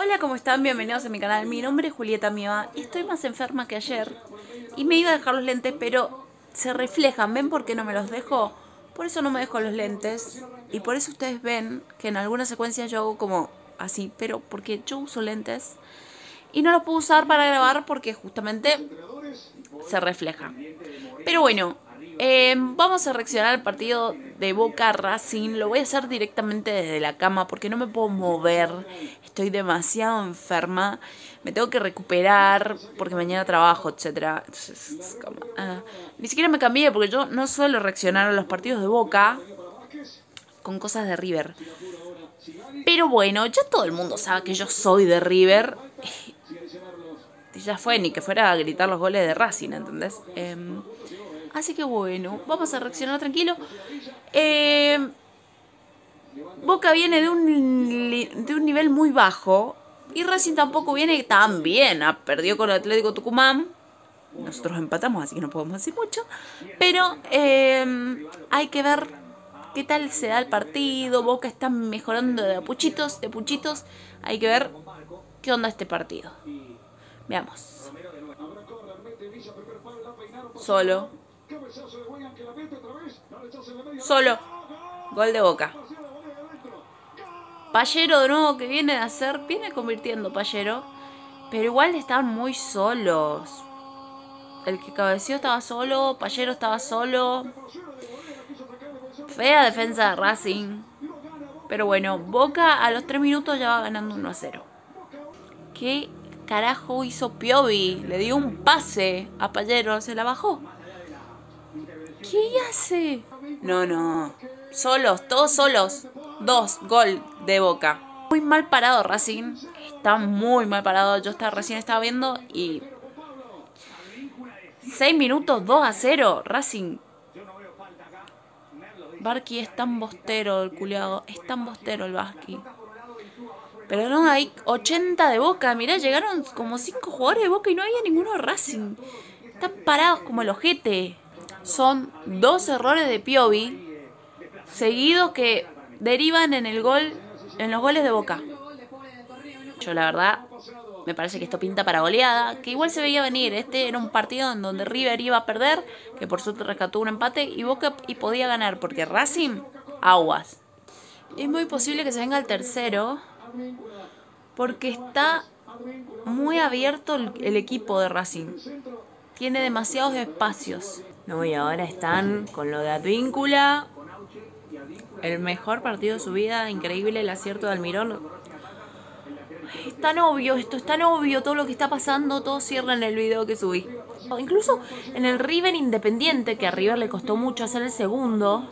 Hola, ¿cómo están? Bienvenidos a mi canal. Mi nombre es Julieta Miva y estoy más enferma que ayer. Y me iba a dejar los lentes, pero se reflejan. ¿Ven por qué no me los dejo? Por eso no me dejo los lentes. Y por eso ustedes ven que en algunas secuencias yo hago como así, pero porque yo uso lentes. Y no los puedo usar para grabar porque justamente se refleja. Pero bueno, vamos a reaccionar al partido de Boca Racing. Lo voy a hacer directamente desde la cama porque no me puedo mover. Estoy demasiado enferma. Me tengo que recuperar porque mañana trabajo, etc. Entonces, es como, ni siquiera me cambié porque yo no suelo reaccionar a los partidos de Boca con cosas de River. Pero bueno, ya todo el mundo sabe que yo soy de River. Ya fue, ni que fuera a gritar los goles de Racing, ¿entendés? Así que bueno, vamos a reaccionar tranquilo. Boca viene de un nivel muy bajo. Y Racing tampoco viene tan bien. Perdió con el Atlético Tucumán. Nosotros empatamos, así que no podemos decir mucho. Pero hay que ver qué tal se da el partido. Boca está mejorando de puchitos, de puchitos. Hay que ver qué onda este partido. Veamos. Solo. Solo. Gol de Boca. Pallero de nuevo que viene a hacer. Viene convirtiendo Pallero. Pero igual estaban muy solos. El que cabeció estaba solo. Pallero estaba solo. Fea defensa de Racing. Pero bueno, Boca a los 3 minutos ya va ganando 1-0. ¿Qué carajo hizo Piovi? Le dio un pase a Pallero. Se la bajó. ¿Qué hace? No. Solos, todos solos. 2, gol de Boca. Muy mal parado Racing. Está muy mal parado. Yo recién estaba viendo y 6 minutos, 2-0. Racing. Barqui es tan bostero el culiado. Es tan bostero el Barqui. Pero no, hay 80 de Boca. Mirá, llegaron como 5 jugadores de Boca y no había ninguno de Racing. Están parados como el ojete. Son 2 errores de Piovi seguidos que derivan en el gol, en los goles de Boca. Yo la verdad me parece que esto pinta para goleada, que igual se veía venir. Este era un partido en donde River iba a perder, que por suerte rescató un empate, y Boca podía ganar, porque Racing, aguas. Es muy posible que se venga el tercero, porque está muy abierto el equipo de Racing. Tiene demasiados espacios. No, y ahora están con lo de Advíncula. El mejor partido de su vida. Increíble el acierto de Almirón. Es tan obvio esto, es tan obvio todo lo que está pasando. Todo cierra en el video que subí. Incluso en el River Independiente, que a River le costó mucho hacer el segundo.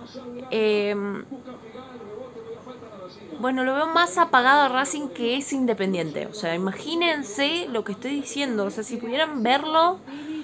Bueno, lo veo más apagado a Racing que es Independiente. O sea, imagínense lo que estoy diciendo. O sea, si pudieran verlo,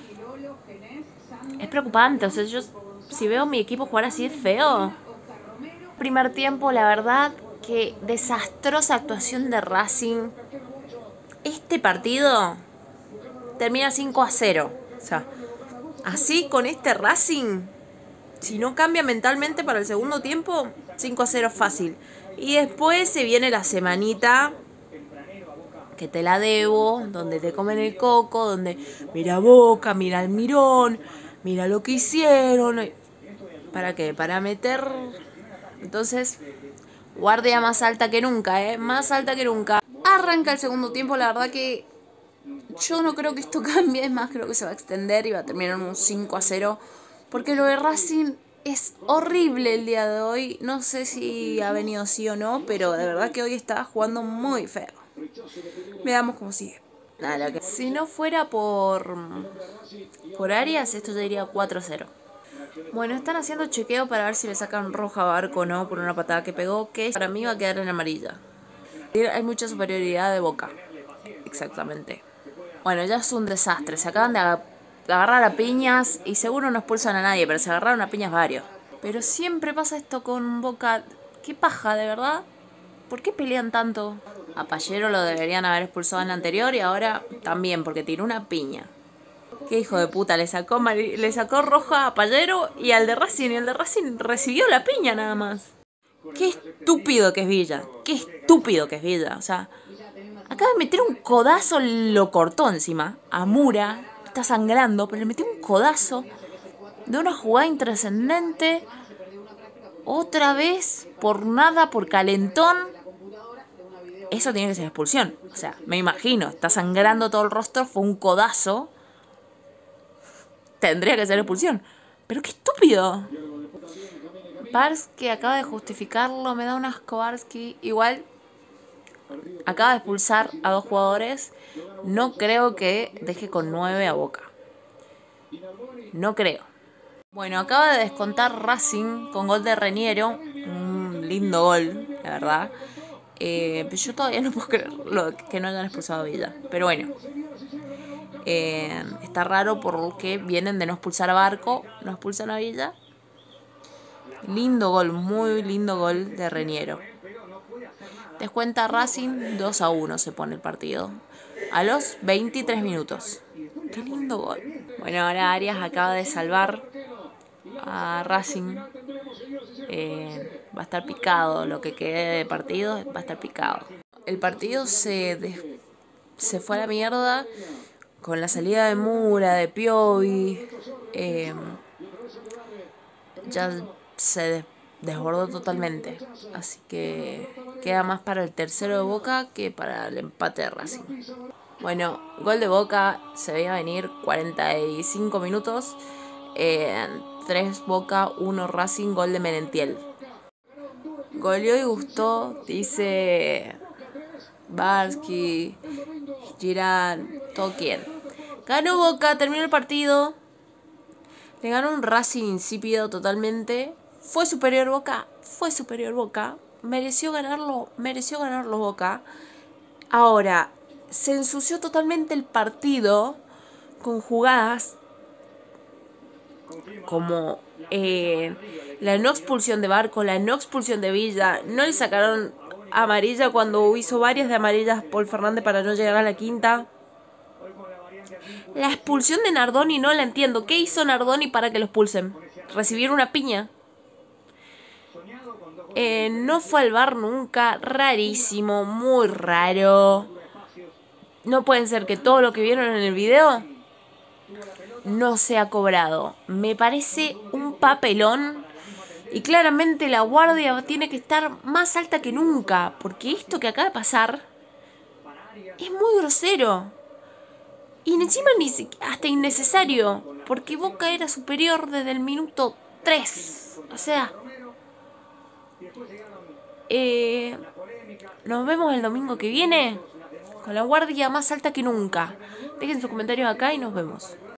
es preocupante. O sea, yo si veo a mi equipo jugar así es feo. Primer tiempo, la verdad que desastrosa actuación de Racing. Este partido termina 5-0. O sea, así con este Racing, si no cambia mentalmente para el segundo tiempo, 5-0 fácil. Y después se viene la semanita que te la debo, donde te comen el coco, donde mira Boca, mira Almirón, mira lo que hicieron. ¿Para qué? Para meter. Entonces, guardia más alta que nunca, más alta que nunca. Arranca el segundo tiempo, la verdad que yo no creo que esto cambie, es más, creo que se va a extender y va a terminar en un 5-0. Porque lo de Racing es horrible el día de hoy. No sé si ha venido sí o no, pero de verdad que hoy está jugando muy feo. Veamos cómo sigue. Nada, si no fuera por Arias, esto ya iría 4-0. Bueno, están haciendo chequeo para ver si le sacan roja a Barco o no por una patada que pegó, que para mí va a quedar en amarilla. Hay mucha superioridad de Boca. Exactamente. Bueno, ya es un desastre. Se acaban de agarrar a piñas y seguro no expulsan a nadie, pero se agarraron a piñas varios. Pero siempre pasa esto con Boca. Qué paja, de verdad. ¿Por qué pelean tanto? A Pallero lo deberían haber expulsado en la anterior y ahora también, porque tiró una piña. Qué hijo de puta, le sacó roja a Pallero y al de Racing. Y el de Racing recibió la piña nada más. Qué estúpido que es Villa. Qué estúpido que es Villa. O sea, Acaba de meter un codazo, lo cortó encima. A Mura, está sangrando, pero le metió un codazo de una jugada intrascendente. Otra vez, por nada, por calentón. Eso tiene que ser expulsión. O sea, me imagino, está sangrando todo el rostro, fue un codazo. Tendría que ser expulsión. Pero qué estúpido. Barsky acaba de justificarlo, me da un asco Barsky. Igual acaba de expulsar a 2 jugadores. No creo que deje con 9 a Boca. No creo. Bueno, acaba de descontar Racing con gol de Reniero. Un lindo gol, la verdad. Pero yo todavía no puedo creer que no hayan expulsado a Villa. Pero bueno. Está raro porque vienen de no expulsar a Barco. No expulsan a Villa. Lindo gol, muy lindo gol de Reniero. Descuenta Racing, 2-1 se pone el partido. A los 23 minutos. Qué lindo gol. Bueno, ahora Arias acaba de salvar a Racing. Va a estar picado. Lo que quede de partido va a estar picado. El partido se fue a la mierda con la salida de Mura, de Piovi. Ya se desbordó totalmente. Así que queda más para el tercero de Boca que para el empate de Racing. Bueno, gol de Boca, se veía venir 45 minutos. 3 Boca, 1 Racing, gol de Merentiel. Goleó y gustó, dice Barsky, Girán, todo quien. Ganó Boca, terminó el partido. Le ganó un Racing insípido totalmente. Fue superior Boca. Mereció ganarlo Boca. Ahora, se ensució totalmente el partido con jugadas como la no expulsión de Barco, la no expulsión de Villa. No le sacaron amarilla cuando hizo varias de amarillas Paul Fernández para no llegar a la quinta. La expulsión de Nardoni no la entiendo. ¿Qué hizo Nardoni para que lo expulsen? ¿Recibir una piña? No fue al VAR nunca. Rarísimo, muy raro. No puede ser que todo lo que vieron en el video no sea cobrado. Me parece un papelón. Y claramente la guardia tiene que estar más alta que nunca. Porque esto que acaba de pasar es muy grosero. Y encima hasta innecesario. Porque Boca era superior desde el minuto 3. O sea, nos vemos el domingo que viene con la guardia más alta que nunca. Dejen sus comentarios acá y nos vemos.